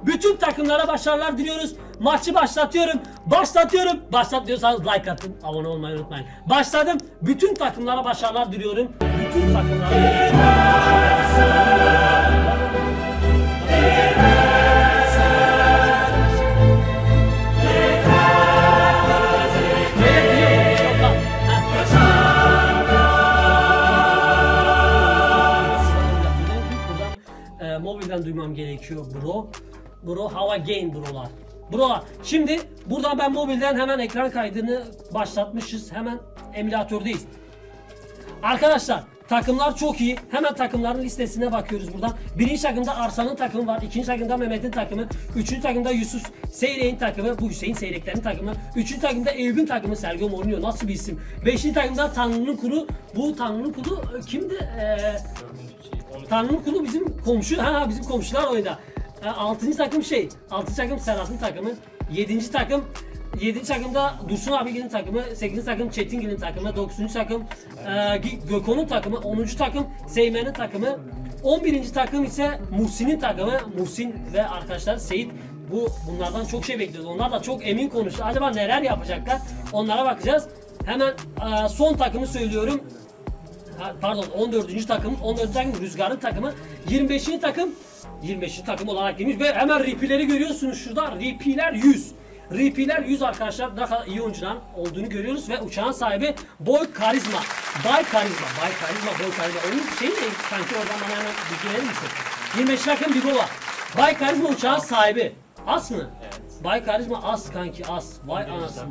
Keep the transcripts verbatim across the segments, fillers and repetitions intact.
bütün takımlara başarılar diliyoruz. Maçı başlatıyorum. Başlatıyorum. Başlat diyorsanız like atın. Abone olmayı unutmayın. Başladım. Bütün takımlara başarılar diliyorum. Bütün takımlara başarılar. Mobilden duymam gerekiyor bro. Bro hava gain brolar. Brolar. Şimdi buradan ben mobilden hemen ekran kaydını başlatmışız. Hemen emülatördeyiz. Arkadaşlar takımlar çok iyi. Hemen takımların listesine bakıyoruz buradan. Birinci takımda Arslan'ın takımı var. İkinci takımda Mehmet'in takımı. Üçüncü takımda Yusuf Seyrek'in takımı. Bu Hüseyin Seyrek'lerin takımı. Üçüncü takımda Eyüp'ün takımı. Sergio Mourinho nasıl bir isim. Beşinci takımda Tanrı'nın kulu. Bu Tanrı'nın kulu kimdi? Ee, Tanrı'nın kulu bizim komşu. Ha bizim komşular oyunda. Altıncı takım şey. Altıncı takım Serhat'ın takımı. Yedinci takım yedinci takımda Dursun abinin takımı, sekizinci takım Çetingil'in takımı, dokuzuncu takım e, Gökhan'ın takımı, onuncu takım Seymen'in takımı, on birinci takım ise Muhsin'in takımı. Muhsin ve arkadaşlar Seyit, bu bunlardan çok şey bekliyoruz. Onlar da çok emin konuştu. Acaba neler yapacaklar? Onlara bakacağız. Hemen e, son takımı söylüyorum. Ha, pardon on dördüncü takım, on dördüncü takım Rüzgar'ın takımı, yirmi beşinci takım yirmi beşinci takım olarak girmiş ve hemen R P'leri görüyorsunuz şurada. R P'ler yüz. R P'ler yüz arkadaşlar, ne kadar iyi oyuncular olduğunu görüyoruz ve uçağın sahibi Boy Karizma. Bay Karizma, Bay Karizma, Boy Karizma. Onun şeyi ne? Sanki oradan bana hemen bilgi verir misin? yirmi beş takım bir var. Bay Karizma uçağın sahibi. As mı? Evet. Bay Karizma as kanki, as. Vay anasını.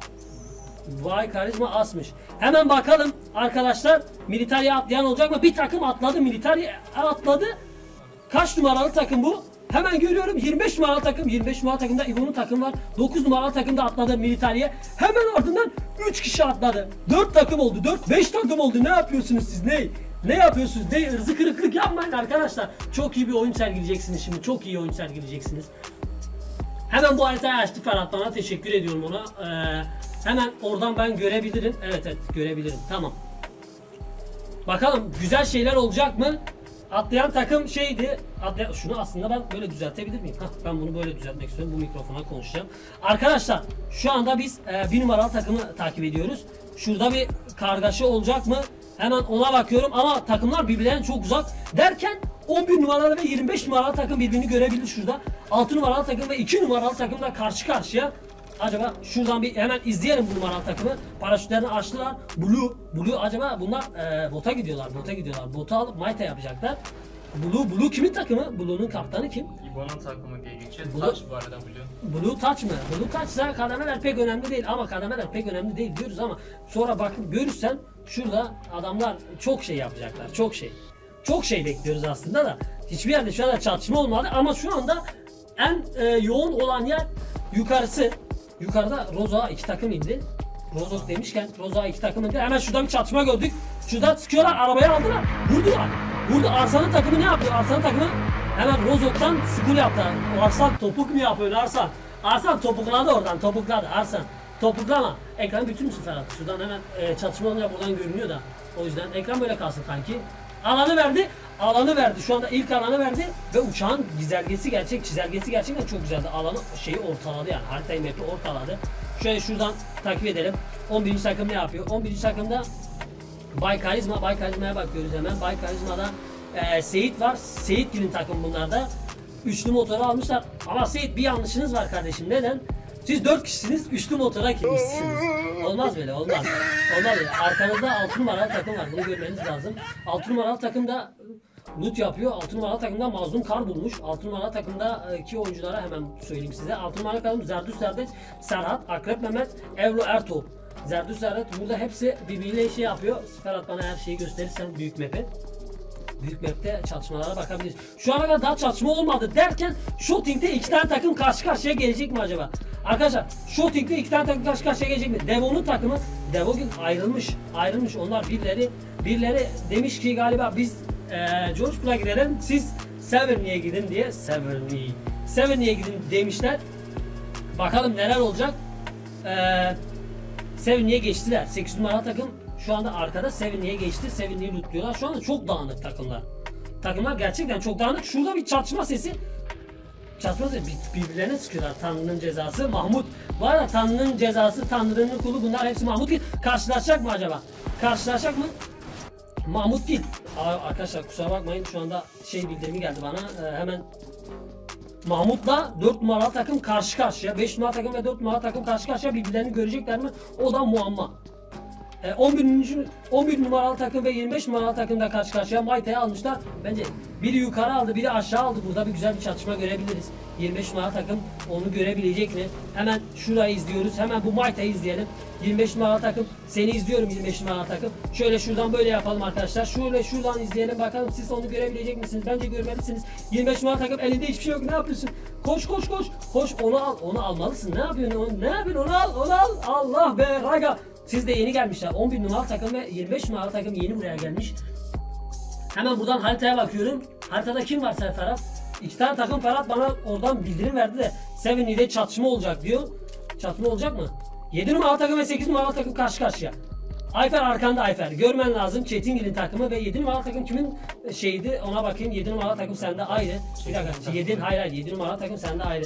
Vay Karizma asmış. Hemen bakalım arkadaşlar, Militari'ye atlayan olacak mı? Bir takım atladı, Militari'ye atladı. Kaç numaralı takım bu? Hemen görüyorum, yirmi beş numaralı takım. yirmi beş numaralı takımda İbo'nun takım var. dokuz numaralı takımda atladı Militari'ye. Hemen ardından üç kişi atladı. dört takım oldu. dört beş takım oldu. Ne yapıyorsunuz siz? Ne? Ne yapıyorsunuz? Ne? Hırzı kırıklık yapmayın arkadaşlar. Çok iyi bir oyun sergileyeceksiniz şimdi. Çok iyi oyun sergileyeceksiniz. Hemen bu haritayı açtı Ferhat, bana teşekkür ediyorum ona. Ee, hemen oradan ben görebilirim. Evet evet görebilirim. Tamam. Bakalım güzel şeyler olacak mı? Atlayan takım şeydi. Atlayan, şunu aslında ben böyle düzeltebilir miyim? Hah, ben bunu böyle düzeltmek istiyorum. Bu mikrofona konuşacağım. Arkadaşlar şu anda biz e, bir numaralı takımı takip ediyoruz. Şurada bir kargaşa olacak mı? Hemen ona bakıyorum ama takımlar birbirlerine çok uzak. Derken on bir numaralı ve yirmi beş numaralı takım birbirini görebilir şurada. altı numaralı takım ve iki numaralı takım da karşı karşıya. Acaba şuradan bir hemen izleyelim bu numaralı takımı. Paraşütlerini açtılar. Blue, Blue acaba bunlar e, bota gidiyorlar, bota gidiyorlar. Bota alıp Mayta yapacaklar. Blue, Blue kimin takımı? Blue'nun kaptanı kim? İbo'nun takımı diye geçiyor. Blue, Touch bu arada Blue. Blue Touch mı? Blue Touch'sa kademeler pek önemli değil ama kademeler pek önemli değil diyoruz ama sonra bakın görürsen şurada adamlar çok şey yapacaklar, çok şey. Çok şey bekliyoruz aslında da. Hiçbir yerde şu anda çatışma olmadı ama şu anda en e, yoğun olan yer yukarısı. Yukarıda Roza iki takım indi. Rozok demişken Roza iki takım indi. Hemen şurada bir çatışma gördük. Şurada sıkıyorlar, arabaya aldılar. Vurdular. Vurdu. Arslan'ın takımı ne yapıyor? Arslan'ın takımı hemen Rozok'tan skul yaptı. Arslan topuk mu yapıyor Arslan? Arslan topukladı oradan, topukladı Arslan. Topuklama. Ekranı bütün müsün Ferhat? Şuradan hemen e, çatışma olunca buradan görünüyor da. O yüzden ekran böyle kalsın kanki. Alanı verdi. Alanı verdi. Şu anda ilk alanı verdi ve uçağın çizelgesi gerçek, çizelgesi gerçekten çok güzeldi. Alanı şeyi ortaladı yani. Haritayı map'i ortaladı. Şöyle şuradan takip edelim. on birinci takım ne yapıyor? on birinci takımda Bay Karizma, Bay Karizma'ya bakıyoruz hemen. Bay Karizma'da e, Seyit var. Seyitgil'in takım bunlarda. Üçlü motoru almışlar. Ama Seyit bir yanlışınız var kardeşim. Neden? Siz dört kişisiniz, üçlü motora girmişsiniz. Olmaz böyle, olmaz. Olmaz böyle. Arkanızda altı numaralı takım var. Bunu görmeniz lazım. altı numaralı takımda loot yapıyor. altı numaralı takımda Mazlum Kar bulmuş. altı numaralı takımdaki oyunculara hemen söyleyeyim size. altı numaralı takım Zerdüş Serdet, Serhat, Akrep Mehmet, Evlo Ertuğ. Zerdüş Serdet burada hepsi birbiriyle şey yapıyor. Ferhat bana her şeyi gösterirsen büyük map'i. Büyük map'te çatışmalara bakabiliriz. Şu ana kadar daha çatışma olmadı derken Shooting'de iki tane takım karşı karşıya gelecek mi acaba? Arkadaşlar Shooting'de iki tane takım karşı karşıya gelecek mi? Devo'nun takımı Devogin ayrılmış. Ayrılmış onlar birileri. Birileri demiş ki galiba biz ee, George Pool'a gidelim, siz Severney'e gidin diye. Severney. Severney'e gidin demişler. Bakalım neler olacak. Ee, Severney'e geçtiler. sekiz numaralı takım şu anda arkada Severney'e geçti. Severney'i lootluyorlar. Şu anda çok dağınık takımlar. Takımlar gerçekten çok dağınık. Şurada bir çatışma sesi. çatışması birbirlerine sıkıyorlar. Tanrı'nın cezası Mahmut. Bu arada Tanrı'nın cezası, Tanrı'nın kulu, bunlar hepsi Mahmut Gil. Karşılaşacak mı acaba? Karşılaşacak mı? Mahmut Gil. Arkadaşlar kusura bakmayın, şu anda şey bildirimi geldi bana. Ee, hemen Mahmut'la dört numaralı takım karşı karşıya. beş numaralı takım ve dört numaralı takım karşı karşıya, birbirlerini görecekler mi? O da muamma. Ee, on bir. on bir numaralı takım ve yirmi beş numaralı takım da karşı karşıya Mayta'yı almışlar. Bence biri yukarı aldı, biri aşağı aldı. Burada bir güzel bir çatışma görebiliriz. yirmi beş numaralı takım onu görebilecek mi? Hemen şurayı izliyoruz. Hemen bu Mayta'yı izleyelim. yirmi beş numaralı takım, seni izliyorum yirmi beş numaralı takım. Şöyle şuradan böyle yapalım arkadaşlar. Şöyle şuradan izleyelim bakalım, siz onu görebilecek misiniz? Bence görmelisiniz. yirmi beş numaralı takım, elinde hiçbir şey yok. Ne yapıyorsun? Koş koş koş. Koş, onu al. Onu almalısın. Ne yapıyorsun? Onu, ne yapıyorsun? Onu al. Onu al. Allah be raga. Siz de yeni gelmişler. on bir numaralı takım ve yirmi beş numaralı takım yeni buraya gelmiş. Hemen buradan haritaya bakıyorum. Haritada kim var sen Ferhat? İki tane takım, Ferhat bana oradan bildirim verdi de Sevenli'de çatışma olacak diyor. Çatışma olacak mı? yedi numaralı takım ve sekiz numaralı takım karşı karşıya. Ayfer arkanda Ayfer. Görmen lazım Çetingil'in takımı ve yedi numaralı takım kimin şeydi ona bakayım. yedi numaralı takım sende ayrı. Bir dakika. yedi hayır hayır yedi numaralı takım sende ayrı.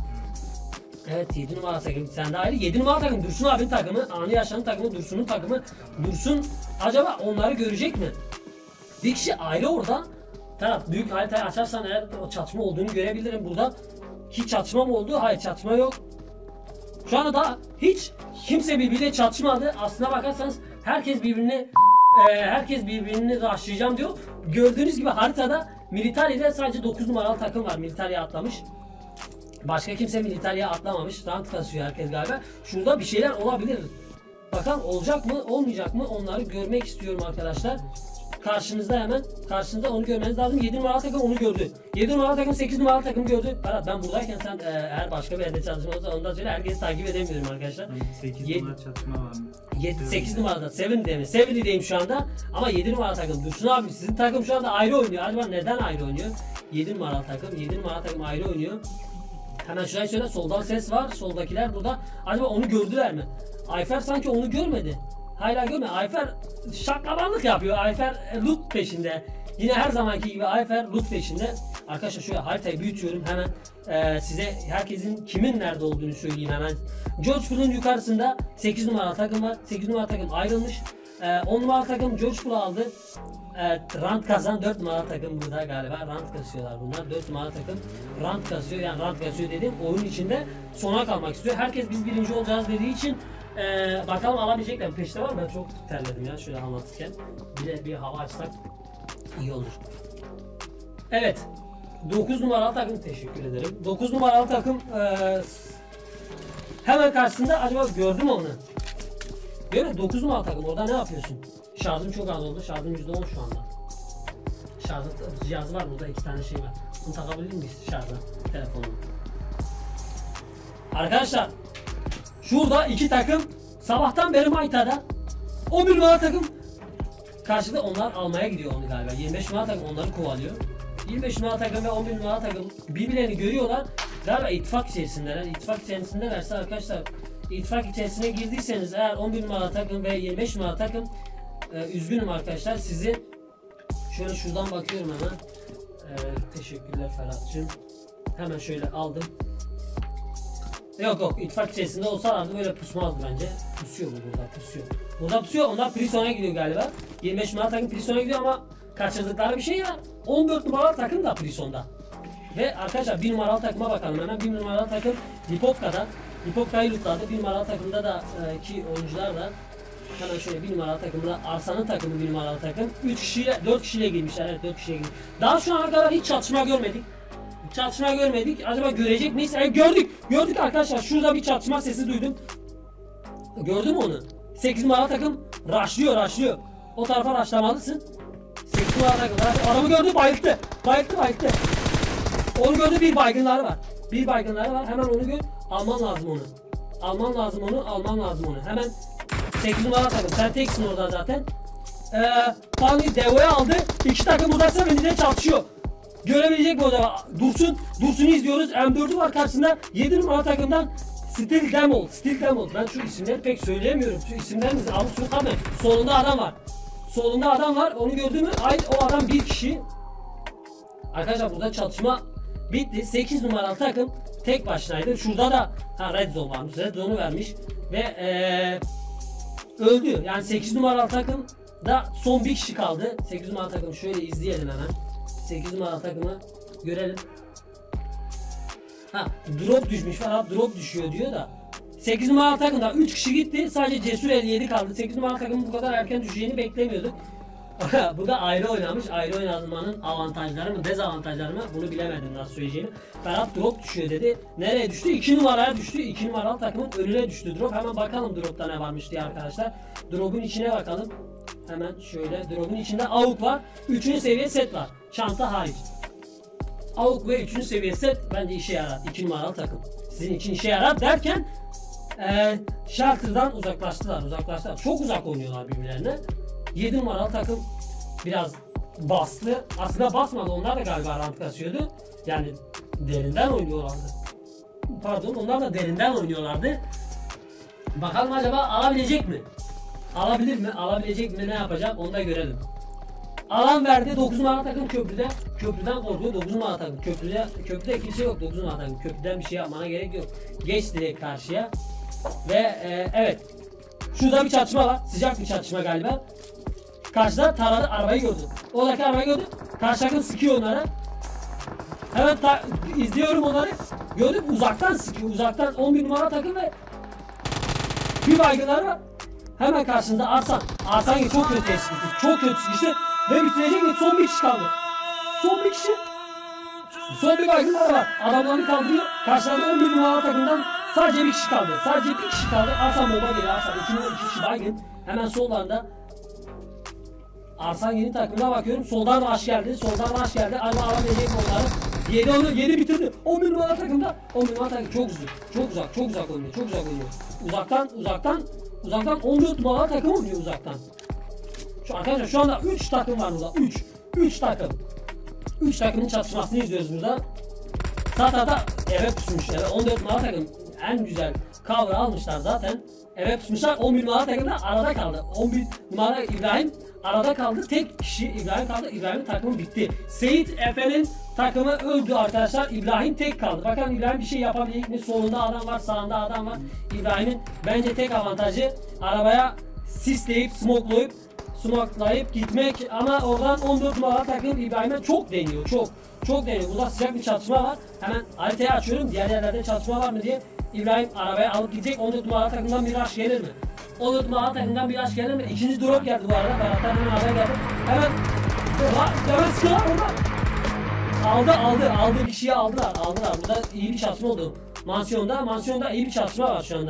Evet, yedi numaralı takım sende ayrı. yedi numaralı takım Dursun abinin takımı, Ani Yaşar'ın takımı, Dursun'un takımı. Dursun acaba onları görecek mi? Bir kişi ayrı orada. Ferhat, büyük haritayı açarsan eğer o çatışma olduğunu görebilirim burada. Hiç çatışma mı oldu? Hayır, çatışma yok. Şu anda da hiç kimse birbiriyle çatışmadı. Aslına bakarsanız herkes birbirini e, herkes birbirini rushlayacağım diyor. Gördüğünüz gibi haritada Militari'de sadece dokuz numaralı takım var. Militari'ye atlamış. Başka kimse Militari'ye atlamamış. Rant kasıyor herkes galiba. Şurada bir şeyler olabilir. Bakalım olacak mı, olmayacak mı? Onları görmek istiyorum arkadaşlar. Karşınızda hemen. Karşınızda onu görmeniz lazım. yedi numaralı takım onu gördü. yedi numaralı takım sekiz numaralı takım gördü. Ferhat, ben buradayken sen e, eğer başka bir yerde çalışma olsa ondan sonra herkesi takip edemiyorum arkadaşlar. sekiz numaralı çatışma var mı? sekiz numarada Seven'de mi? Seven'deyim şu anda. Ama yedi numaralı takım. Dursun abi, sizin takım şu anda ayrı oynuyor. Acaba neden ayrı oynuyor? yedi numaralı takım. yedi numaralı takım ayrı oynuyor. Hemen şuraya söyle, soldan ses var. Soldakiler burada. Acaba onu gördüler mi? Ayfer sanki onu görmedi. Hala görmedi. Ayfer şaklabanlık yapıyor. Ayfer loot peşinde. Yine her zamanki gibi Ayfer loot peşinde. Arkadaşlar şöyle haritayı büyütüyorum hemen. Ee, size herkesin kimin nerede olduğunu söyleyeyim hemen. George Pool'un yukarısında sekiz numaralı takım var. sekiz numaralı takım ayrılmış. Ee, on numaralı takım George Pool'u aldı. Evet, rant kazan dört numaralı takım burada galiba. Rant kasıyorlar bunlar. dört numaralı takım rant kasıyor. Yani rant kasıyor dediğim oyun içinde sona kalmak istiyor. Herkes biz birinci olacağız dediği için ee, bakalım alabilecekler. Peşte var, ben çok terledim ya şöyle anlatırken. Bir de bir hava açsak iyi olur. Evet. dokuz numaralı takım, teşekkür ederim. dokuz numaralı takım ee, hemen karşısında, acaba gördüm onu. Görüyor, dokuz numaralı takım orada ne yapıyorsun? Şarjım çok az oldu. Şarjım yüzde on şu anda. Şarj cihazı var burada, iki tane şey var. Bunu takabilir miyiz şarja telefonumu? Arkadaşlar şurada iki takım sabahtan beri Mayta'da. on bir numaralı takım karşıda, onlar almaya gidiyor onu galiba. yirmi beş numaralı takım onları kovalıyor. yirmi beş numaralı takım ve on bir numaralı takım birbirlerini görüyorlar. Galiba ittifak içerisindeler. İttifak içerisindelerse arkadaşlar, ittifak içerisine girdiyseniz eğer on bir numaralı takım ve yirmi beş numaralı takım, Ee, üzgünüm arkadaşlar, sizi şöyle şuradan bakıyorum hemen. Ee, teşekkürler Ferhat'cığım. Hemen şöyle aldım. Yok yok, ittifak içerisinde olsalardı böyle pusmazdı bence. Pusuyor bu burada, pusuyor. Burada pusuyor, onlar Prison'a gidiyor galiba. yirmi beş numaralı takım Prison'a gidiyor ama kaçırdıkları bir şey ya. on dört numaralı takım da Prison'da. Ve arkadaşlar bir numaralı takıma bakalım hemen. bir numaralı takım Lipovka'da. Lipovka'yı lootladı. bir numaralı takımda da e, ki oyuncular da hemen şöyle bir numaralı takımda Arslan'ın takımı bir numaralı takım. üç kişiyle, dört kişiyle girmişler. Evet, dört kişiyle girmiş. Daha şu ana kadar hiç çatışma görmedik. Çatışma görmedik. Acaba görecek miyiz? E, gördük. Gördük arkadaşlar. Şurada bir çatışma sesi duydum. Gördün mü onu? sekiz numaralı takım rushlıyor, rushlıyor. O tarafa rushlamalısın. sekiz numaralı takım. Adamı gördü, bayılttı. Bayılttı, bayılttı. Onu gördü, bir baygınları var. Bir baygınları var. Hemen onu gör. Alman lazım onu. Alman lazım onu, alman lazım onu. Hemen sekiz numaralı takım. Sen teksin orada zaten. Ee, Fanny Devo'ya aldı. İki takım burada Seven'de çatışıyor. Görebilecek mi acaba? Dursun. Dursun'u izliyoruz. M dördü var karşısında. yedi numaralı takımdan Steel Demol. Steel Demol. Ben şu isimleri pek söyleyemiyorum. Şu isimlerinizi alıp sürtmeyin. Solunda adam var. Solunda adam var. Onu gördün mü? Hayır, o adam bir kişi. Arkadaşlar burada çatışma bitti. sekiz numaralı takım tek başınaydı. Şurada da ha, red zone varmış. Red zone'u vermiş ve ee, öldü. Yani sekiz numaralı takım da son bir kişi kaldı. sekiz numaralı takım şöyle izleyelim hemen. sekiz numaralı takımı görelim. Ha, drop düşmüş falan, drop düşüyor diyor da. sekiz numaralı takımda üç kişi gitti. Sadece Cesur elli yedi kaldı. sekiz numaralı takımın bu kadar erken düşeceğini beklemiyorduk. Bu da ayrı oynamış. Ayrı oynamanın avantajları mı, dezavantajları mı bunu bilemedim nasıl söyleyeceğimi. Ferhat drop düşüyor dedi. Nereye düştü? iki numaraya düştü. iki numaralı takımın önüne düştü drop. Hemen bakalım dropta ne varmış diye arkadaşlar. Drop'un içine bakalım. Hemen şöyle drop'un içinde A W P var. üçüncü seviye set var. Çanta hariç. A W P ve üçüncü seviye set bence işe yarar. iki numaralı takım. Sizin için işe yarar derken e, Shelter'dan uzaklaştılar. Uzaklaştılar. Çok uzak oynuyorlar birbirlerine. yedi numaralı takım biraz bastı. Aslında basmadı. Onlar da galiba rank kasıyordu. Yani derinden oynuyorlardı. Pardon, onlar da derinden oynuyorlardı. Bakalım acaba alabilecek mi? Alabilir mi? Alabilecek mi? Ne yapacak? Onu da görelim. Alan verdi. dokuz numaralı takım köprüde. Köprüden korkuyor. dokuz numaralı takım köprüde. Köprüde kimse yok. dokuz numaralı takım. Köprüden bir şey yapmana gerek yok. Geç direkt karşıya. Ve e, evet. Şurada bir çatışma var. Sıcak bir çatışma galiba. Karşıda taradı, arabayı gördü. Oradaki arabayı gördü. Karşı takım sıkıyor onlara. Hemen ta- izliyorum onları. Gördüm, uzaktan sıkıyor. Uzaktan on bir numara takım ve bir baygınları var. Hemen karşında Arsan. Arsan çok kötü sıkıştı. Çok kötü sıkıştı. Ve bitirecek mi? Son bir kişi kaldı. Son bir kişi. Son bir baygınları var. Adamlarını kaldırıyor. Karşılarında on bir numara takımdan sadece bir kişi kaldı. Sadece bir kişi kaldı. Arsan bomba geliyor. Arsan. iki, iki kişi baygın. Hemen sollarında Arsan yeni takımına bakıyorum. Soldan rush geldi. Soldan rush geldi. Ama alabilecek mi onları? Yedi onu, yedi bitirdi. on bir numara takımda. on bir numara takım çok uzak. Çok uzak, çok uzak oynuyor. Çok uzak oynuyor. Uzaktan, uzaktan, uzaktan on dört numara takım oynuyor uzaktan. Şu arkadaşlar şu anda üç takım var burada. üç. üç takım. üç takımın çatışmasını izliyoruz burada. Sağ tarafta eve pusmuş. Evet, on dört numara takım en güzel cover'ı almışlar zaten. Eve pusmuşlar. on bir numara takım da arada kaldı. on bir numara İbrahim arada kaldı. Tek kişi İbrahim kaldı. İbrahim'in takımı bitti. Seyit Efe'nin takımı öldü arkadaşlar. İbrahim tek kaldı. Bakalım İbrahim bir şey yapabilecek mi? Solunda adam var, sağında adam var. İbrahim'in bence tek avantajı arabaya sisleyip, smokelayıp smokelayıp gitmek ama oradan on dört numara takım İbrahim'e çok deniyor. Çok. Çok deniyor. Burada sıcak bir çatışma var. Hemen haritayı açıyorum. Diğer yerlerde çatışma var mı diye. İbrahim arabaya alıp gidecek. on dört numara takımdan bir rush gelir mi? on dört numara takımdan bir rush gelir mi? İkinci drop geldi bu arada. Ferhat'tan hemen haber geldi. Hemen hemen sıkılar orada. Aldı aldı. Aldı bir kişiyi aldılar. Aldılar. Burada iyi bir çatışma oldu. Mansiyonda. Mansiyonda iyi bir çatışma var şu anda.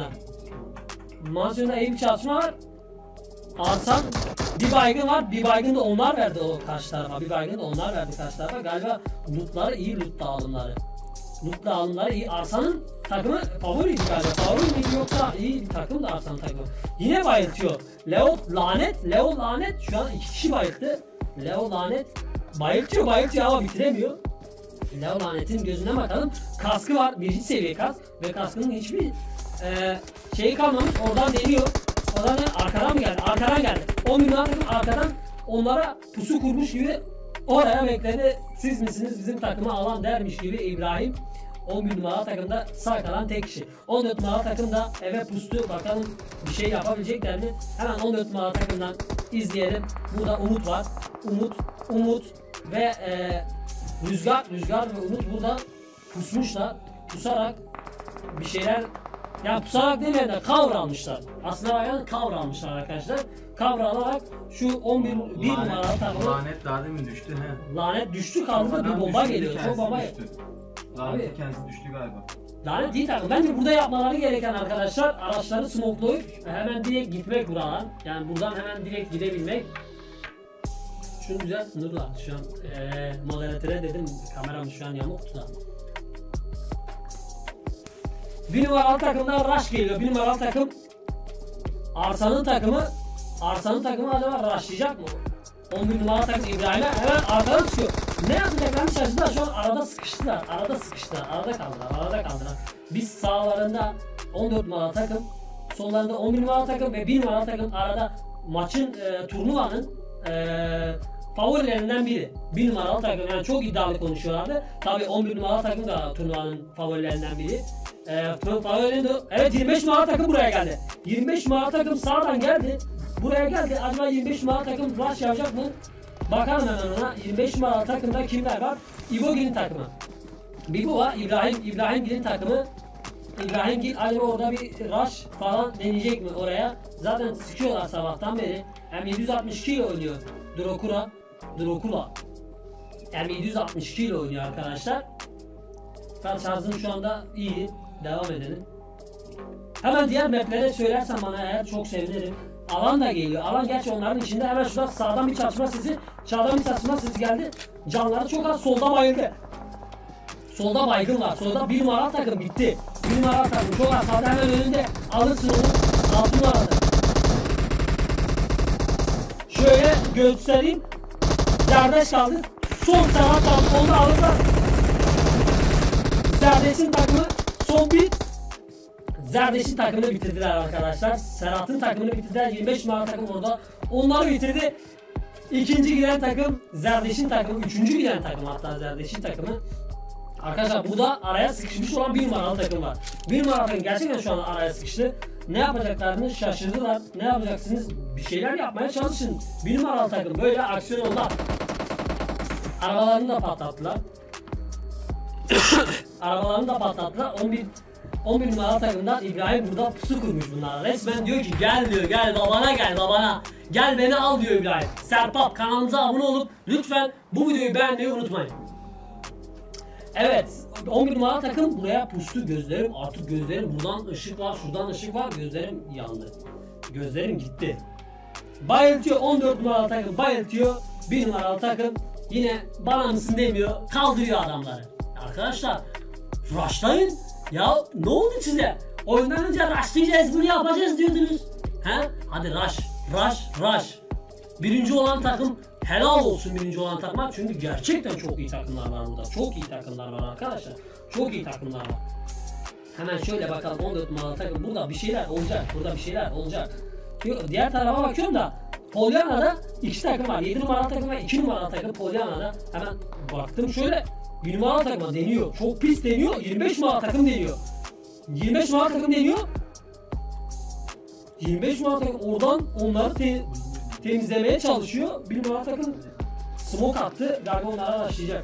Mansiyonda iyi bir çatışma var. Arsan bir baygın var. Bir baygın da onlar verdi o karşı tarafa. Bir baygın da onlar verdi karşı tarafa. Galiba lootları iyi, loot dağılımları. Loot dağılımları iyi. Arsan'ın takımı favoriydi galiba. Favori miydi yoksa iyi bir takım da Arsan'ın takımı. Yine bayıltıyor. Leo lanet. Leo lanet. Şu an iki kişi bayılttı. Leo lanet. Bayıltıyor bayıltıyor ama bitiremiyor. Leo lanetin gözüne bakalım. Kaskı var. Birinci seviye kask. Ve kaskının hiçbir e, şeyi kalmamış. Oradan deniyor. Oradan arkadan mı geldi? Arkadan geldi. on bin takım arkadan onlara pusu kurmuş gibi oraya bekledi. Siz misiniz bizim takıma alan dermiş gibi İbrahim. on bin numaralı takımda sağ kalan tek kişi. on dört numaralı takımda eve pustu. Bakalım bir şey yapabilecekler mi? Hemen on dört numaralı takımdan izleyelim. Burada Umut var. Umut, Umut ve e, Rüzgar, Rüzgar ve Umut burada pusmuşlar. Pusarak bir şeyler, yani pusarak demeyen de cover almışlar. Aslında bayağı cover almışlar arkadaşlar. Cover alarak şu on bir bir numaralı takımı Lanet daha demin düştü he. lanet düştü kaldı da bir bomba geliyor. Çok bomba düştü. Lanet kendisi düştü galiba. Lanet değil takım. Bence burada yapmaları gereken arkadaşlar araçları smokelayıp hemen direkt gitmek buradan. Yani buradan hemen direkt gidebilmek. Şunu güzel sınırlar. Şu an ee, moderatöre dedim kameramız şu an yamuktu da. Bir numaralı takımdan rush geliyor. Bir numaralı takım Arsan'ın takımı Arsan'ın takımı acaba rushlayacak mı? on bir numaralı takım İbrahim'e hemen arkadan çıkıyor. Ne yapacaklarını şaşırdılar. Şu an arada sıkıştılar. Arada sıkıştılar. Arada kaldılar. Arada kaldılar. Biz sağlarında on dört numaralı takım, sollarında on bir numaralı takım ve bir numaralı takım arada maçın e, turnuvanın e, favorilerinden biri. Bir numaralı takım, yani çok iddialı konuşuyorlardı. Tabii on bir numaralı takım da turnuvanın favorilerinden biri. Ee, favorilerinde, evet yirmi beş numaralı takım buraya geldi. yirmi beş numaralı takım sağdan geldi. Buraya geldi. Acaba yirmi beş numaralı takım rush yapacak mı? Bakalım hemen ona. yirmi beş numaralı takımda kimler var? İbogil'in takımı. Bir bu var. İbrahim İbrahimgil'in takımı. İbrahimgil acaba orada bir rush falan deneyecek mi oraya? Zaten sıkıyorlar sabahtan beri. M yedi yüz altmış iki ile oynuyor. Drokura. Drokula. M yedi yüz altmış iki ile oynuyor arkadaşlar. Ben şarjım şu anda iyi. Devam edelim. Hemen diğer maplere söylersen bana eğer çok sevinirim. Alan da geliyor. Alan gerçi onların içinde. Hemen şurada sağdan bir çatışma sesi, sağdan bir çatışma sesi geldi. Canları çok az. Solda bayıldı. Solda baygın var. Solda bir numaralı takım bitti. Bir numaralı takım çok az. Sağda hemen önünde alırsın onu. Altı numaralı. Şöyle göstereyim. Zerdeş kaldı. Son saat kaldı. Onu da alırlar. Zerdeş'in takımı son bir. Zerdeş'in takımını bitirdiler arkadaşlar. Serhat'ın takımını bitirdiler. yirmi beş numaralı takım orada. Onları bitirdi. İkinci giden takım Zerdeş'in takımı. Üçüncü giden takım hatta Zerdeş'in takımı. Arkadaşlar bu da araya sıkışmış olan bir numaralı takım var. Bir numaralı takım gerçekten şu an araya sıkıştı. Ne yapacaklarını şaşırdılar. Ne yapacaksınız? Bir şeyler yapmaya çalışın. Bir numaralı takım böyle aksiyon oldu. Arabalarını da patlattılar. Arabalarını da patlattılar. on bir on bir numaralı takımdan İbrahim burada pusu kurmuş bunlara. Resmen diyor ki gel diyor, gel babana gel babana. Gel beni al diyor İbrahim. Serpap kanalımıza abone olup lütfen bu videoyu beğenmeyi unutmayın. Evet, on bir numaralı takım buraya pustu. Gözlerim artık gözlerim, buradan ışık var, şuradan ışık var, gözlerim yandı. Gözlerim gitti. Bayıltıyor on dört numaralı takım, bayıltıyor. bir numaralı takım yine bana mısın demiyor, kaldırıyor adamları. Arkadaşlar rushlayın. Ya ne oldu size? Oyundan önce rushlayacağız, bunu yapacağız diyordunuz. He? Hadi rush, rush, rush. Birinci olan takım helal olsun birinci olan takıma, çünkü gerçekten çok iyi takımlar var burada. Çok iyi takımlar var arkadaşlar. Çok iyi takımlar var. Hemen şöyle bakalım on dört numaralı takım, burada bir şeyler olacak. Burada bir şeyler olacak. Diğer tarafa bakıyorum da Polyana'da iki takım var. yedi numaralı takım ve iki numaralı takım Polyana'da. Hemen baktım şöyle bir numaralı takıma deniyor. Çok pis deniyor. yirmi beş numaralı takım deniyor. yirmi beş numaralı takım deniyor. yirmi beş numaralı takım oradan onları te temizlemeye çalışıyor. Bir numaralı takım smoke attı. Galiba onlara başlayacak.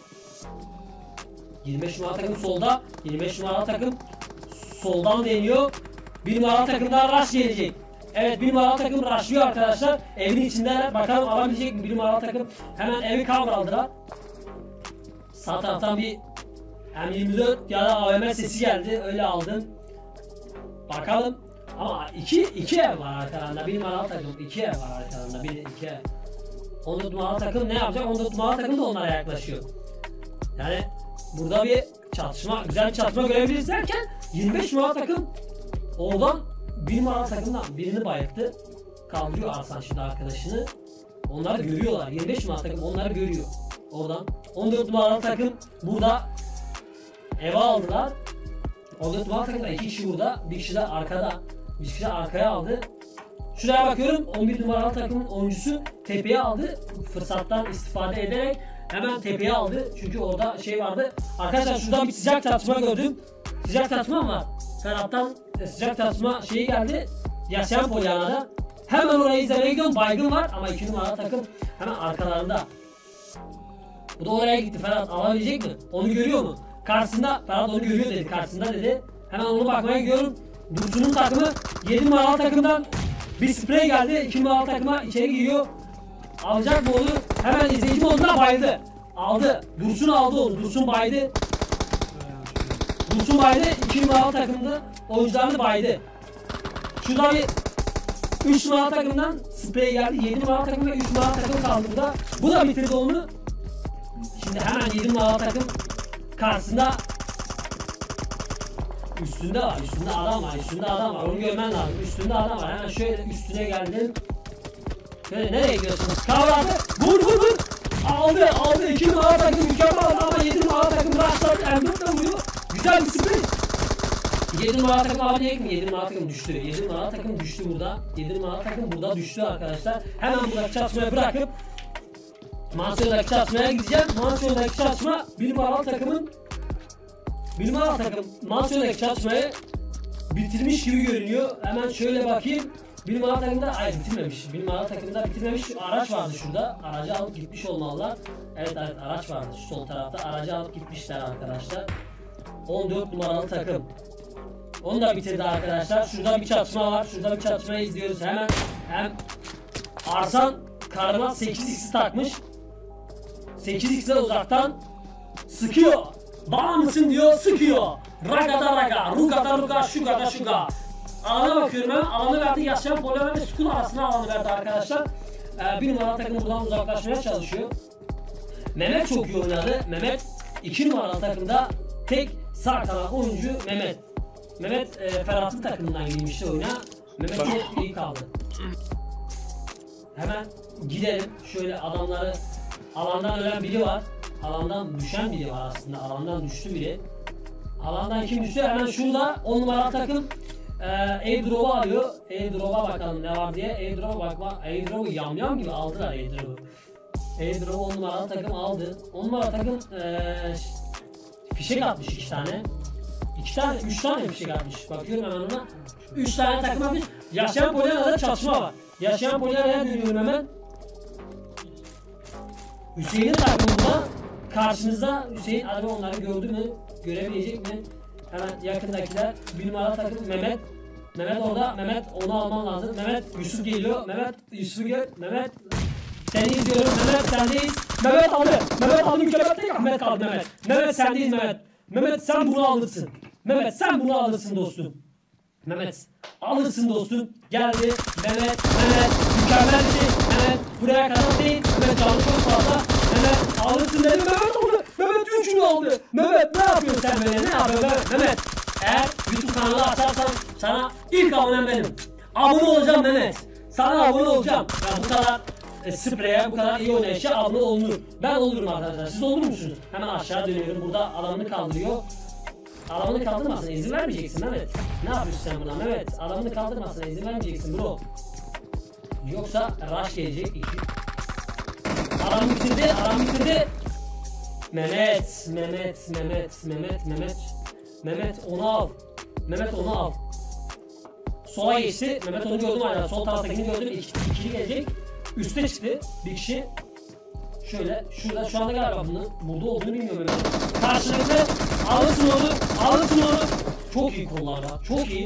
yirmi beş numaralı takım solda. yirmi beş numaralı takım soldan deniyor. Bir numaralı takımdan rush gelecek. Evet, bir numaralı takım rushlıyor arkadaşlar. Evin içindeler. Bakalım alabilecek mi bir numaralı takım. Hemen evi cover aldılar. Sağ taraftan bir M yirmi dört ya da A V M sesi geldi. Öyle aldım. Bakalım. Ama iki, iki ev var arkalarında. Bir numaralı takım. iki ev var arkalarında. Bir, iki ev. on dört numaralı takım ne yapacak? on dört numaralı takım da onlara yaklaşıyor. Yani burada bir çatışma, güzel bir çatışma görebiliriz derken yirmi beş numaralı takım oradan bir numaralı takımdan birini bayılttı. Kaldırıyor Arslan şimdi arkadaşını. Onlar görüyorlar. yirmi beş numaralı takım onları görüyor. Oradan. on dört numaralı takım burada eve aldılar. on dört numaralı takımda iki kişi burada. Bir kişi de arkada. Bir kişi de arkaya aldı. Şuraya bakıyorum. on bir numaralı takımın oyuncusu tepeye aldı. Fırsattan istifade ederek hemen tepeye aldı. Çünkü orada şey vardı. Arkadaşlar şuradan bir sıcak çatışma gördüm. Sıcak çatışma mı var? Ferhat'tan sıcak çatışma şeyi geldi. Yaşayan Polyana'da. Hemen orayı izlemeye gidiyorum. Baygın var ama iki numaralı takım hemen arkalarında. Bu da oraya gitti. Ferhat alabilecek mi? Onu görüyor mu? Karşısında, Ferhat onu görüyor dedi. Karşısında dedi. Hemen onu bakmaya gidiyorum. Dursun'un takımı yedi numaralı takımdan bir sprey geldi. iki numaralı takıma içeri giriyor. Alacak mı onu? Hemen izleyici moduna bayıldı. Aldı. Dursun aldı onu. Dursun baydı. Dursun baydı. iki numaralı takımda oyuncularını baydı. Şurada bir üç numaralı takımdan sprey geldi. yedi numaralı takım ve üç numaralı takım kaldı burada. Bu da bitirdi onu. Şimdi hemen yedi numaralı takım karşısında üstünde var. Üstünde adam var. Üstünde adam var. Onu görmen lazım. Üstünde adam var. Hemen şöyle üstüne geldim. Şöyle nereye gidiyorsunuz? Kavradı. Vur vur vur. Aldı aldı. iki numaralı takım mükemmel aldı ama yedi numaralı takım rushladı. M dört de vuruyor. Güzel bir sprey. yedi numaralı takım alabilecek mi? yedi numaralı takım düştü. yedi numaralı takım düştü burada. yedi numaralı takım burada düştü arkadaşlar. Hemen burada çatışmayı bırakıp Mansiyon'daki çatışmaya gideceğim. Mansiyon'daki çatışma bir numaralı takımın bir numaralı takım Mansiyon'daki çatışmayı bitirmiş gibi görünüyor. Hemen şöyle bakayım. Bir numaralı takımda ay bitirmemiş. Bir numaralı takımda bitirmemiş. Araç vardı şurada. Aracı alıp gitmiş olmalılar. Evet evet araç vardı şu sol tarafta. Aracı alıp gitmişler arkadaşlar. on dört numaralı takım. Onu da bitirdi arkadaşlar. Şurada bir çatışma var. Şurada bir çatışma izliyoruz. Hemen hem Arslan karına sekiz x takmış. sekiz x'le uzaktan sıkıyor. Bana mısın diyor, sıkıyor. Raga da raga, ruga da ruga, şuga da şuga. Alana bakıyorum ben. Alanı verdi. Yaşayan Polyalar ve Skul arasında alanı verdi arkadaşlar. Ee, bir numaralı takım buradan uzaklaşmaya çalışıyor. Mehmet çok iyi oynadı. Mehmet iki numaralı takımda tek sağ kanat oyuncu Mehmet. Mehmet e, Ferhat'ın takımından girmişti oyuna. Mehmet çok iyi kaldı. Hemen gidelim. Şöyle adamları alandan ölen biri var. Alandan düşen biri var aslında. Alandan düştü biri. Alandan kim düştü? Hemen şurada on numaralı takım e, airdrop'u arıyor. Airdrop'a bakalım ne var diye. Airdrop'a bakma. Airdrop'u yamyam gibi aldılar airdrop'u. Airdrop'u on numaralı takım aldı. on numaralı takım e, fişek atmış iki tane. iki tane, üç tane fişek atmış. Bakıyorum hemen ona. üç tane takım atmış. Yaşayan Polyana'da çatışma var. Yaşayan Polyana'ya dönüyorum hemen. Hüseyin'in takımında karşınızda Hüseyin abi onları gördü mü? Görebilecek mi? Hemen yakındakiler bir numaralı takım Mehmet. Mehmet orada. Mehmet onu alman lazım. Mehmet Yusuf geliyor. Mehmet Yusuf gel. Mehmet seni izliyorum. Mehmet sendeyiz. Mehmet aldı. Mehmet aldı mükemmel tek Mehmet kaldı Mehmet. Mehmet sendeyiz Mehmet. Mehmet sen bunu alırsın. Mehmet sen bunu alırsın dostum. Mehmet alırsın dostum. Geldi Mehmet. Mehmet mükemmel bir şey. Mehmet buraya kadar değil. Mehmet canlı çok fazla. Mehmet alırsın dedi. Mehmet aldı. Mehmet üçünü aldı. Mehmet ne yapıyorsun sen böyle? Ne yapıyorsun Mehmet? Mehmet eğer YouTube kanalı açarsan sana ilk abonem benim. Abone olacağım Mehmet. Sana abone olacağım. Ya bu kadar e, spreye, bu kadar iyi oynayışa abone olunur. Ben olurum arkadaşlar. Siz olur musunuz? Hemen aşağı dönüyorum. Burada adamını kaldırıyor. Adamını kaldırmasına izin vermeyeceksin Mehmet. Ne yapıyorsun sen burada Mehmet? Adamını kaldırmasına izin vermeyeceksin bro. Yoksa rush gelecek. İki. Adam bitirdi, adam bitirdi. Mehmet, Mehmet, Mehmet, Mehmet, Mehmet. Mehmet onu al. Mehmet onu al. Sola geçti. Mehmet onu gördüm hala. Sol taraftakini gördüm. İki, ikili gelecek. Üste çıktı bir kişi. Şöyle, şurada şu anda galiba bunu, burada olduğunu bilmiyorum Mehmet. Karşılıklı alırsın onu, alırsın onu. Çok iyi kollarda, çok iyi.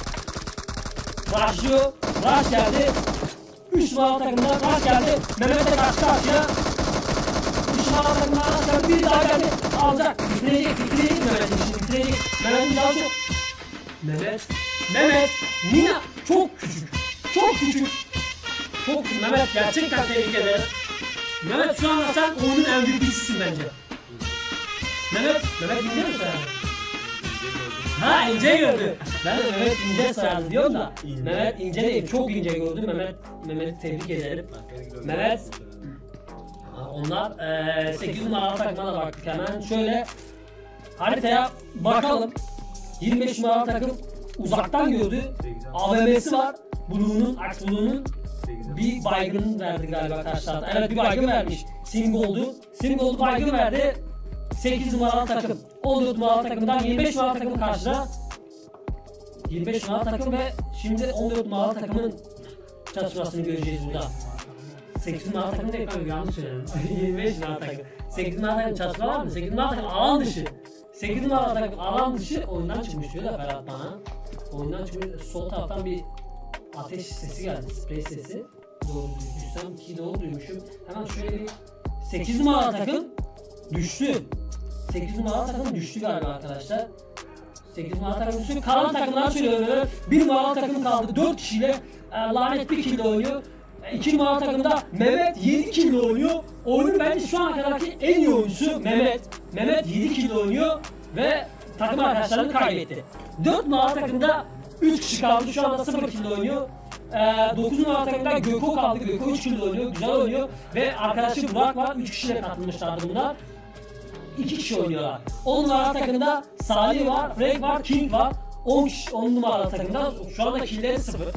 Rushlıyor, rush geldi. üç numaralı takımdan rush geldi. Mehmet'e karşı karşıya. üç numaralı takımdan rush geldi. Bir daha geldi. Alacak, bitirecek, bitirecek Mehmet'in işini, bitirecek. Mehmet'in daha çok. Mehmet, Mehmet, Mina çok küçük, çok küçük. Çok küçük. Mehmet gerçekten tebrik ederim. Mehmet şu anda sen oyunun M V P'sisin bence. Mehmet, Mehmet ince mi sayardı? Ha ince gördü. Ben de Mehmet ince sayardı diyorum da. Mehmet ince değil, çok ince gördü. Mehmet, Mehmet'i tebrik ederim. Mehmet, onlar ee, sekiz numaralı takımına da baktık hemen. Şöyle haritaya bakalım. yirmi beş numaralı takım uzaktan gördü. A V M'si var. Blue'nun, Axe Blue'nun. Bir baygın verdi galiba karşı tarafta. Evet bir baygın vermiş. Singoldu. Singoldu baygın verdi. sekiz numaralı takım. on dört numaralı takımdan yirmi beş numaralı takım karşıda. yirmi beş numaralı takım ve şimdi on dört numaralı takımın çatışmasını göreceğiz burada. sekiz numaralı takım değil kanka yanlış söyledim. yirmi beş numaralı takım. sekiz numaralı takım çatışma var mı? sekiz numaralı takım alan dışı. sekiz numaralı takım alan dışı oyundan çıkmış diyor da Ferhat bana. Oyundan çıkmış. Sol taraftan bir ateş sesi geldi, sprey sesi. Doğru duymuşsam ki doğru duymuşum. Hemen şöyle bir sekiz numaralı takım düştü. sekiz numaralı takım düştü galiba arkadaşlar. sekiz numaralı takım düştü. Kalan takımlar söylüyorum. bir numaralı takım kaldı. dört kişiyle e, lanet bir kill oynuyor. E, iki numaralı takımda Mehmet yedi kill oynuyor. Oyunun bence şu ana kadarki en iyi oyuncusu Mehmet. Mehmet yedi kill oynuyor ve takım arkadaşlarını kaybetti. dört numaralı takımda üç kişi kaldı. Şu anda sıfır kill oynuyor. Ee, dokuz numaralı takımda Göko kaldı. Göko üç kill oynuyor. Güzel oynuyor. Ve arkadaşı Burak var. üç kişiyle katılmışlardı bunlar. iki kişi oynuyorlar. on numaralı takımda Salih var, Frank var, King var. on kişi on numaralı takımda şu anda killleri sıfır.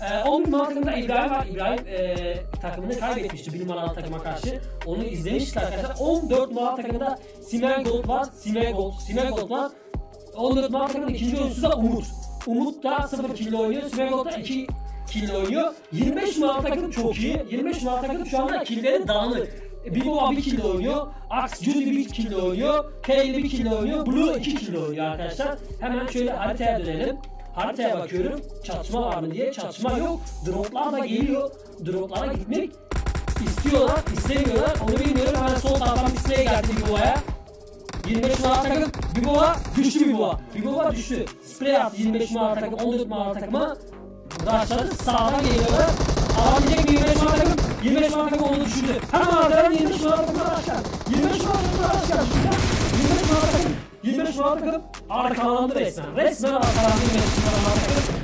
Ee, on bir numaralı takımda İbrahim var. İbrahim e, takımını kaybetmişti bir numaralı takıma karşı. Onu izlemiştik arkadaşlar. on dört numaralı takımda Simen Gold var. Simen Gold. Simen Gold var. on dört numaralı takımın ikinci oyuncusu da Umut. Umut da sıfır kill oynuyor. Simen Gold da iki kill oynuyor. yirmi beş numaralı takım çok iyi. yirmi beş numaralı takım şu anda killleri dağınık. Biboa bir kill oynuyor. Ax Judy bir kill oynuyor. Kaylee bir kill oynuyor. Blue iki kill oynuyor arkadaşlar. Hemen şöyle haritaya dönelim. Haritaya bakıyorum. Çatışma var mı diye. Çatışma yok. Droplar da geliyor. Droplara gitmek istiyorlar, istemiyorlar. Onu bilmiyorum. Hemen sol taraftan bir spray geldi Biboa'ya. yirmi beş numaralı takım. Biboa düştü Biboa. Biboa düştü. Spray attı yirmi beş numaralı takım. on dört numaralı takıma. Rushladı. Sağdan geliyorlar. Alabilecek mi yirmi beş numaralı takım? yirmi beş numaralı takım onu düşürdü. Hemen arkadan yirmi beş numaralı takım rushlar. yirmi beş numaralı takım rushlar. yirmi beş numaralı takım. yirmi beş numaralı takım arkalandı resmen. Resmen arkalandı yirmi beş numaralı takım.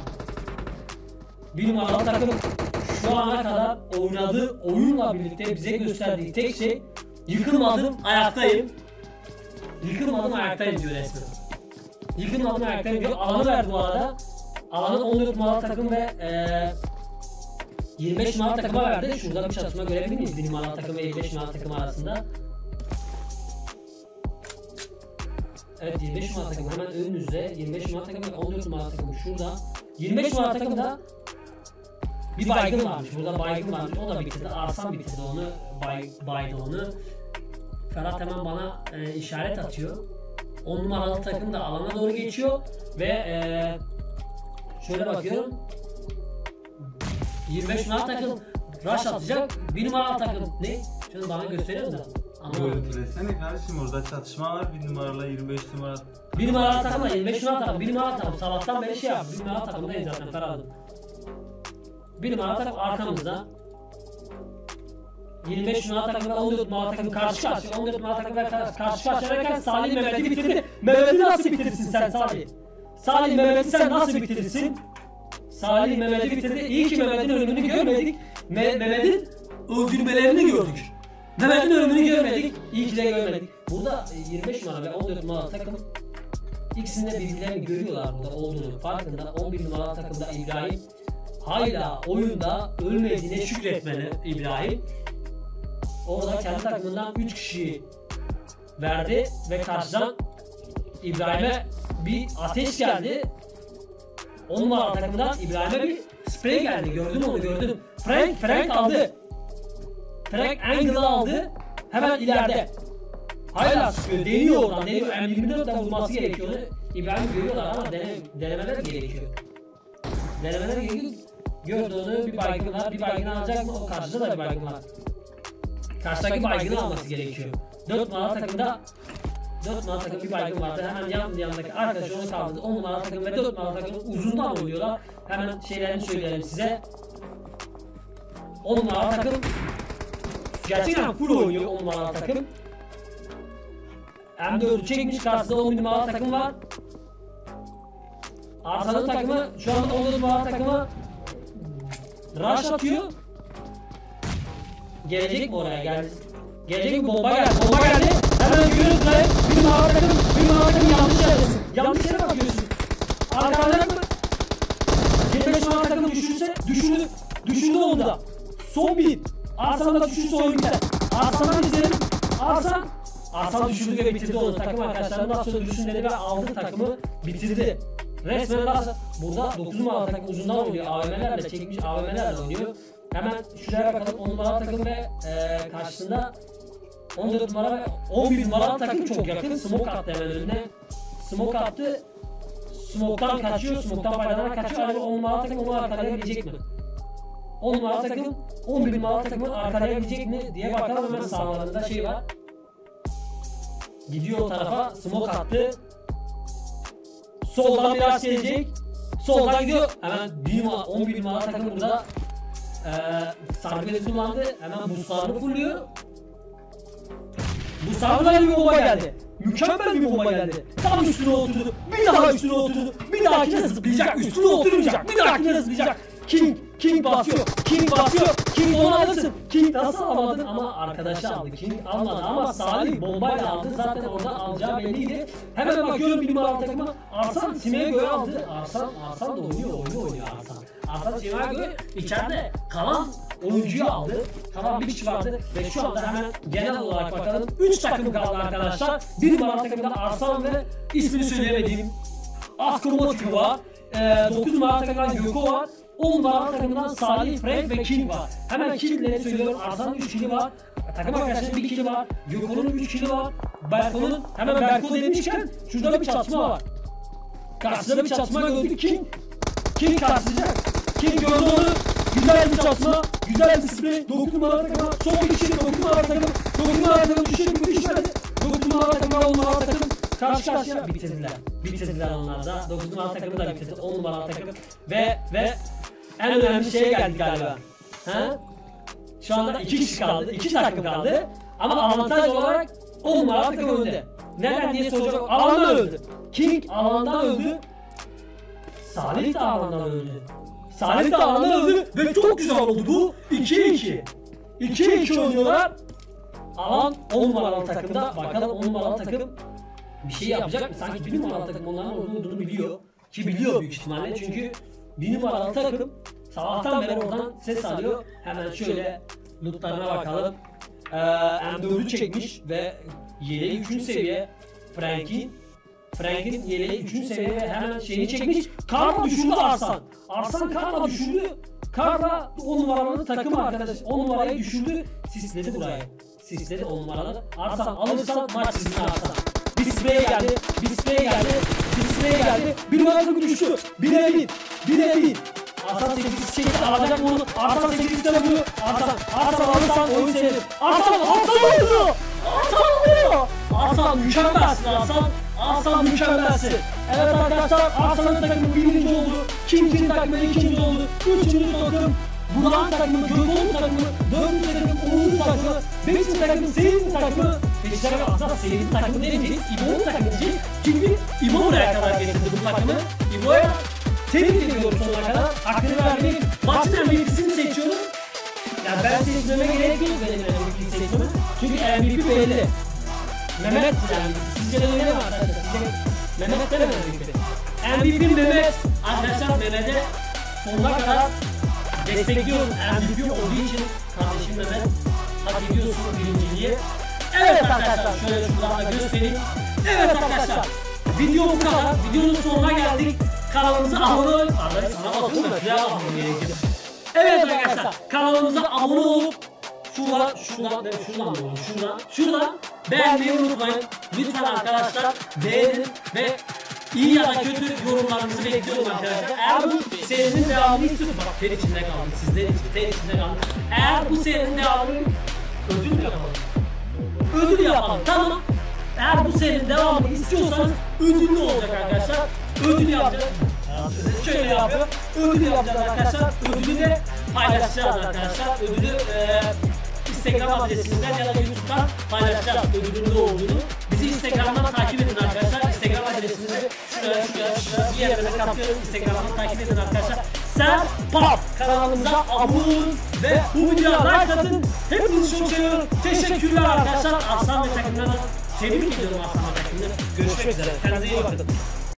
bir numaralı takım şu ana kadar oynadığı oyunla birlikte bize gösterdiği tek şey yıkılmadım, ayaktayım. Yıkılmadım, ayaktayım diyor resmen. Yıkılmadım, ayaktayım diyor. Alanı verdi bu arada. Alanı on dört numaralı takım ve ee, yirmi beş numaralı takıma verdi. Şurada bir çatışma görebilir miyiz? bir numaralı takım ve yirmi beş numaralı takım arasında. Evet, yirmi beş numaralı takım hemen önünüzde. yirmi beş numaralı takım ve on dört numaralı takım şurada. yirmi beş numaralı takımda bir baygın varmış. Burada baygın varmış. O da bitirdi. Arslan bitirdi onu. Bay, baydı onu. Ferhat hemen bana e, işaret atıyor. on numaralı takım da alana doğru geçiyor ve e, şöyle bakıyorum. yirmi beş numaralı takım rush atacak. bir numaralı takım ne? Şunu bana gösterelim de. Görüntülesene kardeşim, orada çatışma var bir numaralı yirmi beş numara. bir numaralı takımla yirmi beş numaralı takım. bir numaralı takım sabahtan beri şey yaptı. bir numaralı takımdayım zaten Ferhat'ım. bir numaralı takım arkamızda. yirmi beş numaralı takım ve on dört numaralı takım karşı karşıya. on dört numaralı takım ve karşı karşıyayken Salih Mehmet'i bitirdi. Mehmet'i nasıl bitirirsin sen Salih? Salih Mehmet'i sen nasıl bitirirsin? Salih Mehmet'i bitirdi. İyi ki Mehmet'in ölümünü görmedik. Me Mehmet'in öldürmelerini gördük. Mehmet'in ölümünü görmedik. İyi ki de görmedik. Burada yirmi beş numaralı ve on dört numaralı takım ikisinde birbirlerini görüyorlar burada olduğunu farkında. on bir numaralı takımda İbrahim hala oyunda ölmediğine şükretmeli İbrahim. Orada kendi takımından üç kişiyi verdi ve karşıdan İbrahim'e bir ateş geldi. on numaralı takımdan İbrahim'e bir spray geldi. Gördün onu gördün. Frank, Frank aldı. Frank Angle'ı aldı. Hemen ileride. Hala sıkıyor. Deniyor oradan. Deniyor. M yirmi dörtten vurması gerekiyordu. İbrahim görüyorlar ama dene, denemeler gerekiyor. Denemeler gerekiyor. Gördü onu. Bir baygın var. Bir baygın alacak mı? O karşıda da bir baygın var. Karşıdaki baygını alması gerekiyor. dört numaralı takımda dört numaralı takım bir baygın vardı. Hemen yan yanındaki arkadaş onu kaldırdı. on numaralı takım ve dört numaralı takım uzundan oynuyorlar. Hemen şeylerini söyleyelim size. on numaralı takım gerçekten full oynuyor on numaralı takım. M dördü çekmiş, karşısında on bir numaralı takım var. Arsanın takımı şu anda on dört numaralı takımı rush atıyor. Gelecek mi oraya? Geldi. Gelecek mi? Bomba geldi. Bomba geldi. Hemen görüyoruz buraya. Bir numaralı takım, bir numaralı takım yanlış yerdesin. Yanlış yere bakıyorsun. Arkadan mı? yirmi beş numaralı takım düşürse, düşürdü. Düşürdü onu da. Son bir. Arsan'da da düşürse oyun biter. Arsan'dan izleyelim. Arsan. Arsan düşürdü ve bitirdi onu. Takım arkadaşlarım nasıl sonra düşün dedi ve aldı takımı bitirdi. Resmen Arsan. Burada dokuz numaralı takım uzundan oynuyor. A V M'lerle çekmiş, A V M'lerle oynuyor. Hemen şuraya bakalım. on numaralı takım ve e, karşısında on dört numara ve on bir numaralı takım çok yakın. Smoke attı hemen önüne. Smoke attı. Smoke'tan kaçıyor. Smoke'tan faydalanan kaçıyor. Acaba on numaralı takım onu arkalayabilecek mi? on numaralı takım on bir numaralı takımı arkalayabilecek mi diye bakalım. Hemen sağlarında şey var. Gidiyor o tarafa. Smoke attı. Soldan biraz gelecek. Soldan gidiyor. Hemen on bir numaralı takım burada Ee, sargıları kullandı. Hemen boostlarını fulluyor. Boostlarına bir bomba geldi. Mükemmel bir bomba geldi. Tam üstüne oturdu. Bir daha üstüne oturdu. Bir dahakine zıplayacak. Üstüne oturmayacak. Bir dahakine zıplayacak. King, King basıyor. King basıyor. King onu alırsın. King nasıl alamadın ama arkadaşı aldı. King almadı ama Salih bombayla aldı. Zaten orada alacağı belliydi. Hemen bakıyorum bir numaralı takıma. Arslan Sime'ye göre aldı. Arslan, Arslan da oynuyor, oyunu oynuyor Arslan. Arslan Sime'ye göre içeride kalan oyuncuyu aldı. Kalan bir kişi vardı ve şu anda hemen genel olarak bakalım. üç takım kaldı arkadaşlar. bir numaralı takımda Arslan ve ismini söyleyemediğim Askromotiv var. dokuz numaralı takımdan Göko var. on numaralı takımdan Salih, Frank ve King var. Hemen killleri söylüyorum. Arslan'ın üç killi var. Takım arkadaşının bir killi var. Göko'nun üç killi var. Berko'nun, hemen Berko demişken şurada bir çatışma var. Karşıda bir çatışma gördük. King King karşılayacak. King gördü onu. Güzel bir çatışma. Güzel bir sprey. dokuz numaralı takıma. Son bir kişi. dokuz numaralı takım. dokuz numaralı takım düşecek. Bir düşmedi. dokuz numaralı takım. on numaralı takım. Karşı karşıya bitirdiler. Bitirdiler onlar da. dokuz numaralı takımı da bitirdi. on numaralı takım. Ve ve en önemli şeye geldik galiba. Ha? Şu anda iki kişi kaldı. iki takım kaldı. Ama avantaj olarak on numaralı takım önde. Neden diye soracak. Alandan öldü. King alandan öldü. Salih de alandan öldü. Salih de alandan öldü ve çok güzel oldu bu. ikiye iki. ikiye iki oynuyorlar. Alan on numaralı takımda. Bakalım on numaralı takım bir şey yapacak mı? Sanki bir numaralı takım onların olduğunu biliyor. Ki biliyor büyük ihtimalle çünkü bir numaralı takım sabahtan beri oradan ses alıyor. Hemen şöyle lootlarına bakalım. Ee, M dördü çekmiş ve yeleği üçüncü seviye. Frank'in Frank'in yeleği üçüncü seviye ve hemen şeyini çekmiş. Karla düşürdü Arslan. Arslan Karla düşürdü. Karla on numaralı takım arkadaş. on numarayı düşürdü. Sisledi burayı. Sisledi on numaralı. Arslan alırsa maç sizin Arslan. Bir spreye geldi. Bir spreye geldi. Bir spreye geldi. Bir numaralı düştü. Bire bin. Bire bin. Arslan sekiz şekilde alacak bunu. Arslan sekiz tane bunu. Arslan. Arslan alırsan oyun senin. Arslan. Arslan oldu. Arslan oluyor. Arslan mükemmelsin Arslan. Arslan mükemmelsin. Evet arkadaşlar Arslan'ın takımı birinci oldu. King'in takımı ikinci oldu. Üçüncü takım Burak'ın takımı, Gökhan'ın takımı, dördüncü takım Uğur'un takımı, beşinci takım Seyit'in takımı. Beşinci takım aslında Seyit'in takımı demeyeceğiz. İbo'nun takımı diyeceğiz. Çünkü İbo buraya kadar getirdi bu takımı. İbo'ya tebrik ediyorum sonuna kadar. Hakkını vermeyin. Maçın M V P'sini seçiyorum. Yani ben seçmeme gerek yok benim M V P'yi seçmeme. Çünkü M V P belli. Mehmet yani. Sizce de öyle mi arkadaşlar? Mehmet de mi M V P? M V P Mehmet. Arkadaşlar Mehmet'e sonuna kadar destekliyorum. M V P olduğu için kardeşim Mehmet. Hak ediyorsun birinciliği. Evet arkadaşlar şöyle şuradan da göstereyim. Evet arkadaşlar. Video bu kadar. Videonun sonuna geldik. Kanalımıza abone olun. Arkadaşlar sana bakın da ya abone gerekiyor. Evet arkadaşlar kanalımıza abone olup şuradan şuradan şuradan mı oldu? Şuradan şuradan beğenmeyi unutmayın. Lütfen arkadaşlar beğenin ve iyi ya da kötü yorumlarınızı bekliyorum arkadaşlar. Eğer bu serinin devamını istiyorsanız bak ter içinde kaldım sizler için ter içinde kaldım. Eğer bu serinin devamını ödül mü yapalım? Ödül yapalım tamam. Eğer bu serinin devamını istiyorsanız ödüllü olacak arkadaşlar. Ödül yapacağız. Şöyle yapıyor. Ödül yapacağız arkadaşlar. Ödülü de paylaşacağız arkadaşlar. Ödülü e, Instagram adresinden ya da YouTube'dan paylaşacağız ödülün ne olduğunu. Bizi Instagram'dan takip edin arkadaşlar. Instagram adresimizi şuraya şuraya şuraya bir yerlere kapıyorum. Instagram'dan takip edin arkadaşlar. Sen Pop kanalımıza abone olun ve bu videoya like atın. Hepinizi çok seviyorum. Teşekkürler arkadaşlar. Arslan ve takımlarına tebrik ediyorum Arslan ve takımlarına. Görüşmek üzere. Kendinize iyi bakın.